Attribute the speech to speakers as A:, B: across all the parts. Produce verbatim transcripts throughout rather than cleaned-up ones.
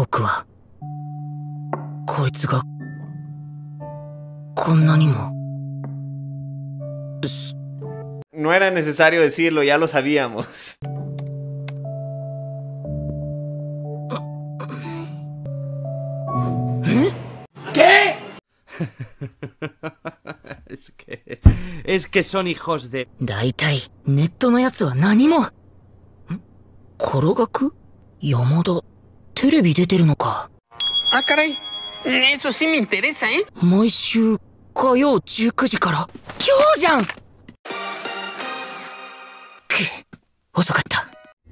A: 僕はこいつがこんなにも。
B: No era necesario decirlo, ya lo sabíamos.
C: ¿Qué? Es que... Es que son hijos de...
A: だいたいネットのやつは何も。ん？黒学？山田、テレビ出てるのか。
D: Ah, caray. Eso sí me interesa, ¿eh?
A: 毎週火曜じゅうくじから。今日じゃん。くっ、遅かった。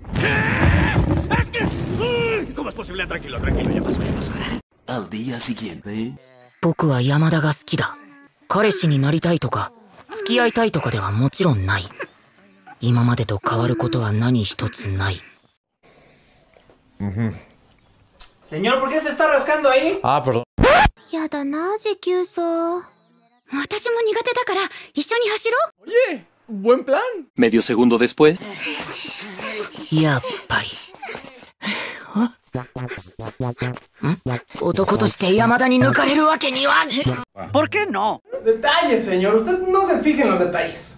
C: ¿Cómo es posible? Tranquilo, tranquilo, ya pasó, ya pasó.
E: Al día siguiente.
A: 僕は山田が好きだ。彼氏になりたいとか付き合いたいとかではもちろんない。今までと変わることは何一つない。
B: Señor, ¿por qué se está rascando ahí?
F: Ah, perdón.
G: やだな、持久走。私も苦手だから一緒に走ろう。
F: Oye, buen plan.
E: Medio segundo después.
A: やっぱり。男として山田に抜かれるわけには。
D: ¿Por qué no?
B: Detalles, señor. Usted no se fije en los detalles.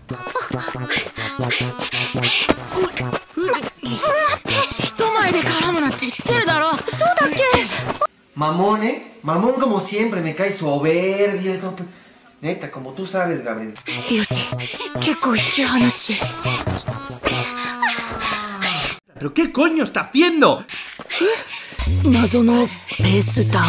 A: 人前で絡むなって言ってるだろ。そうだっけ。
H: Mamón, ¿eh? Mamón como siempre, me cae soberbio y todo. Neta, como tú sabes, Gabriel.
A: よし、結構引き離し。
C: ¿Pero qué coño está haciendo?
A: 謎のペースダウ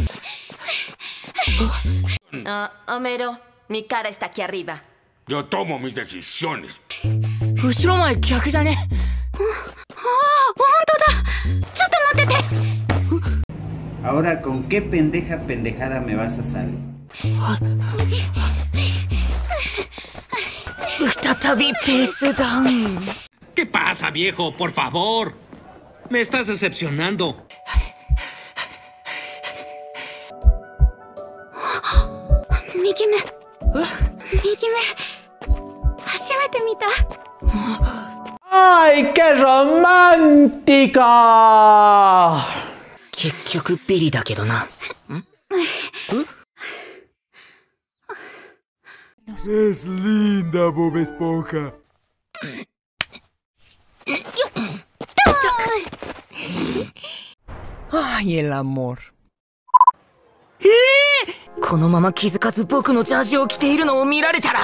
A: ン。
I: Ah, Homero, mi cara está aquí arriba.
J: Yo tomo mis decisiones.
A: 後ろ前逆じゃね。ああ、本当だ。ちょっと待ってて。
K: Ahora, ¿con qué pendeja pendejada me vas a salir?
A: 再びペースダウン。
J: ¿Qué pasa, viejo? Por favor. Me estás decepcionando.
G: 右目。右目。初めて見た。
F: ¡Ay, qué romántica!
A: 結局ビリだけどな。ん？
F: Es linda, Bob Esponja.
D: Ay, el amor.
A: このまま気づかず僕のジャージを着ているのを見られたら。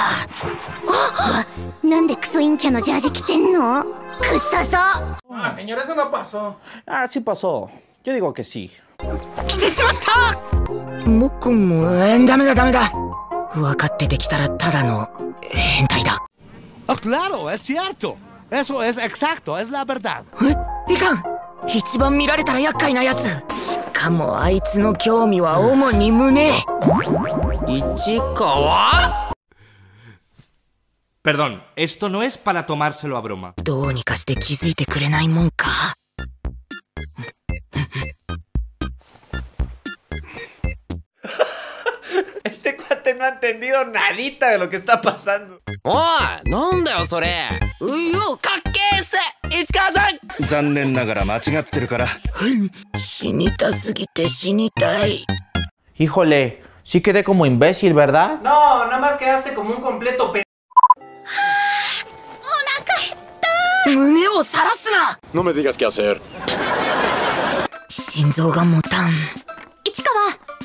G: なんでクソ陰キャのジャージ着てんの？くっさそう。
B: Ah, señor, eso no pasó.
F: Ah, sí pasó. Yo digo que sí.
A: 来てしまった。僕も、えー、ダメだダメだ。分かっててきたらただの変態だ。
L: Oh, claro, es cierto. Eso es exacto, es la verdad.
A: え、いかん。一番見られたら厄介なやつ。しかもあいつの興味は主に胸。市川？
C: Perdón, esto no es para tomárselo a broma.
A: どうにかして気づいてくれないもんか。
B: Este cuate no ha entendido nadita de lo que está pasando.
D: おい、なんだよそれ。ういよ、かっけーっす、市川さん。
M: 残念ながら間違ってるから。
A: 死にたすぎて死にたい。
F: Híjole, sí quedé como imbécil, ¿verdad?
B: No, nada más quedaste como un completo pe...
A: 胸をさらすな。
M: No me digas qué hacer.
A: 心臓が持たん。
G: 市川。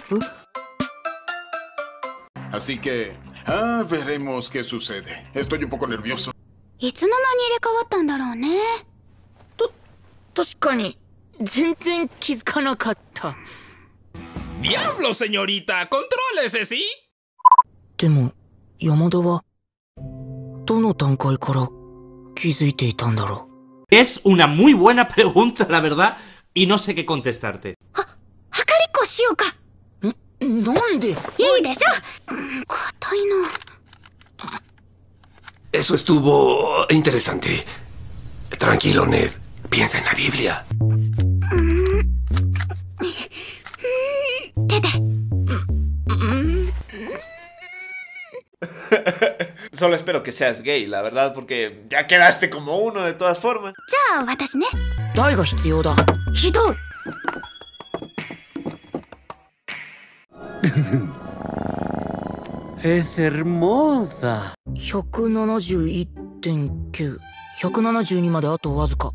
J: Así que, ah, veremos qué sucede. Estoy un poco nervioso.
G: いつの間に入れ替わったんだろうね。
A: と、確かに全然気づかなかった。
J: ¡Diablo, señorita! ¡Contrólese, sí!
A: でも山田はどの段階から気づいていたんだろう。
C: Es una muy buena pregunta, la verdad, y no sé qué contestarte.
G: あ、測りっこしようか。
A: なんで？いい
G: でしょ。硬いの。
E: Eso estuvo interesante. Tranquilo, Ned. Piensa en la Biblia.
G: 手で。
B: Solo espero que seas gay, la verdad, porque ya quedaste como uno de todas formas.
G: じゃあ私ね。
A: 誰が必要だ。
G: ひどい。
N: Es hermosa.
A: ひゃくななじゅういってんきゅう、ひゃくななじゅうにまであとわずか。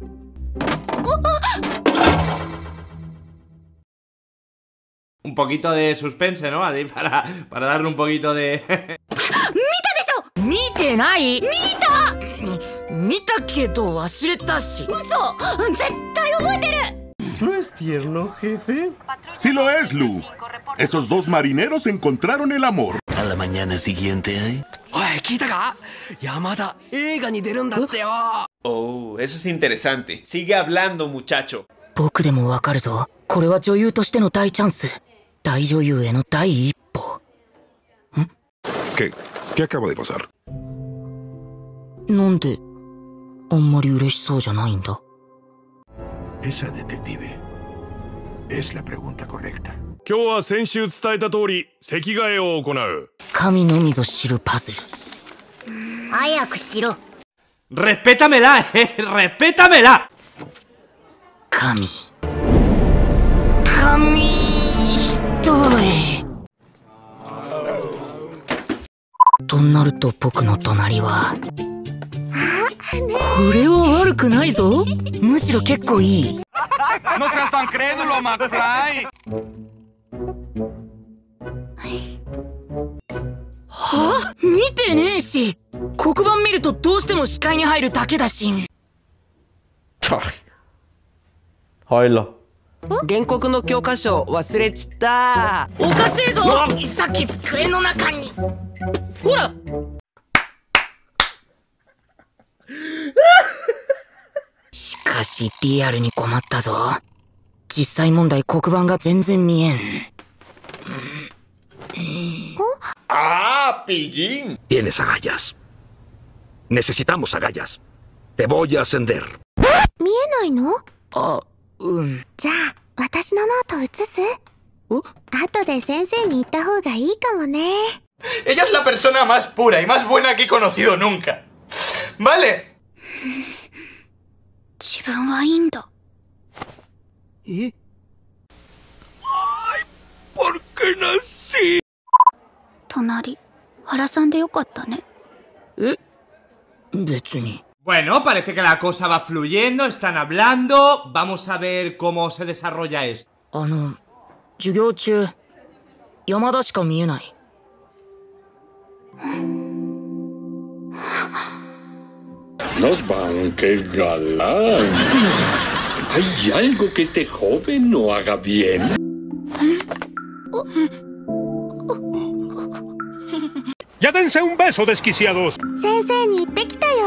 B: Un poquito de suspense, ¿no? Así para, para darle un poquito de...
A: 見てない？見た！見たけど忘れたし。嘘！絶対覚えてる！
O: ¿No es tierno, jefe? Sí lo es, Lu. Esos dos marineros encontraron el amor.
E: A la mañana siguiente, ¿eh?
D: Oye, ¿Kitaga? Yamada, eiga ni deru ndatte yo.
B: Oh, eso es interesante. Sigue hablando, muchacho.
A: 僕でもわかるぞ。これは女優としての大チャンス。大女優への第一歩。ん？
O: ¿Qué? ¿Qué acaba de pasar?
A: なんであんまり嬉しそうじゃないんだ。
O: Esa detective es la pregunta correcta.
P: 今日は先週伝えた通り席替えを行う。
A: 神のみぞ知るパズル。
G: 早くしろ。
B: Respétamela, eh. Respétamela.
A: 神。神ひどい。となると僕の隣は。これは悪くないぞ。むしろ結構いい。
L: No seas tan crédulo, McFly.
A: はあ？見てねえし。黒板見るとどうしても視界に入るだけだし。
F: はいら。
D: 原告の教科書忘れちった。
A: おかしいぞ。さっき机の中に。ほら。しかしリアルに困ったぞ。実際問題黒板が全然見えん。
B: ¡Ah, pillín!
E: Tienes agallas. Necesitamos agallas. Te voy a ascender.
G: 見えないの？
A: あ、うん。
G: じゃあ私のノート写す？後で先生に言った方がいいかもね。
B: Ella es la persona más pura y más buena que he conocido nunca. ¿Vale?
G: 自分はいいんだ。
A: え？
L: ¿Por qué nací?
G: 隣、原さんでよかったね。
A: え？別に。
B: Bueno, parece que la cosa va fluyendo, están hablando. Vamos a ver cómo se desarrolla esto.
A: あの、授業中、山田しか見えない。
M: Nos van, qué galán. ¿Hay algo que este joven no haga bien?
P: ¡Ya dense un beso, desquiciados!
G: 先生に言ってきたよ。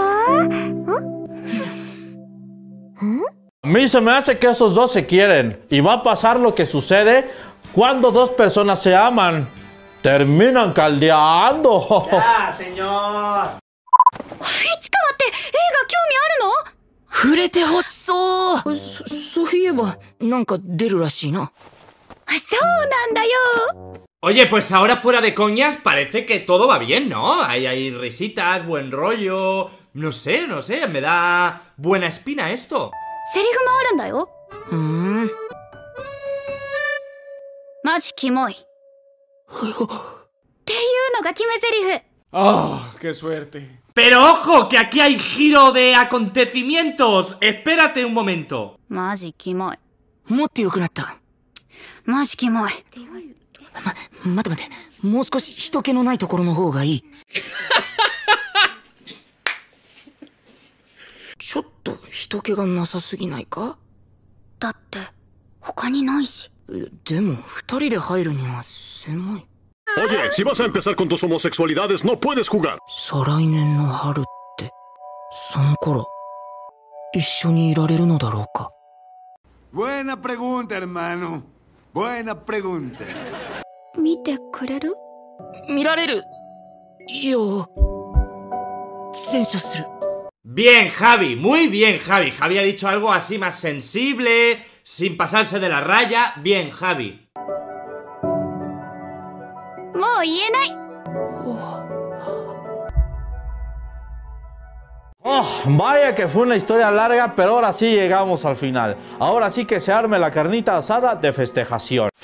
F: A mí se me hace que esos dos se quieren. Y va a pasar lo que sucede cuando dos personas se aman. Terminan caldeando.
B: ¡Ya, señor!
A: 一かまって、映画興味あるの？触れてほしそう。そ、そういえば、なんか出るらしいな。
G: そうなんだよ。
B: Oye, pues ahora fuera de coñas parece que todo va bien, ¿no? Hay, hay risitas, buen rollo... No sé, no sé, me da buena espina esto.
G: セリフもあるんだよ。
A: ふーん。
G: マジキモい。っていうのが決めセリフ。
B: ¡Oh, qué suerte! Pero ojo, que aquí hay giro de acontecimientos. Espérate un momento.
G: マジキモい。
A: もっと良くなった。
G: マジキモい。
A: ま、待って待って。もう少し人気のないところの方がいい。ちょっと人気がなさすぎないか？
G: だって他にないし。
A: でも二人で入るには狭い。
O: Oye, si vas a empezar con tus homosexualidades, no puedes jugar.
A: 再来年の春って、その頃、一緒にいられるのだろうか。
Q: Buena pregunta, hermano. Buena pregunta.
G: 見てくれる？
A: 見られるよ。選手する。
B: Bien, Javi, muy bien, Javi. Javi ha dicho algo así más sensible, sin pasarse de la raya. Bien, Javi.
G: もう言えない。
F: Oh, vaya que fue una historia larga, pero ahora sí llegamos al final. Ahora sí que se arme la carnita asada de festejación.